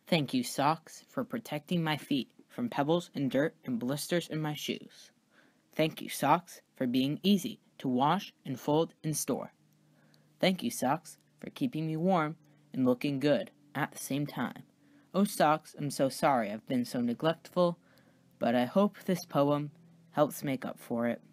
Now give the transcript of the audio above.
Thank you, socks, for protecting my feet from pebbles and dirt and blisters in my shoes. Thank you, socks, for being easy to wash and fold and store. Thank you, socks, for keeping me warm and looking good at the same time. Oh, socks, I'm so sorry I've been so neglectful, but I hope this poem helps make up for it.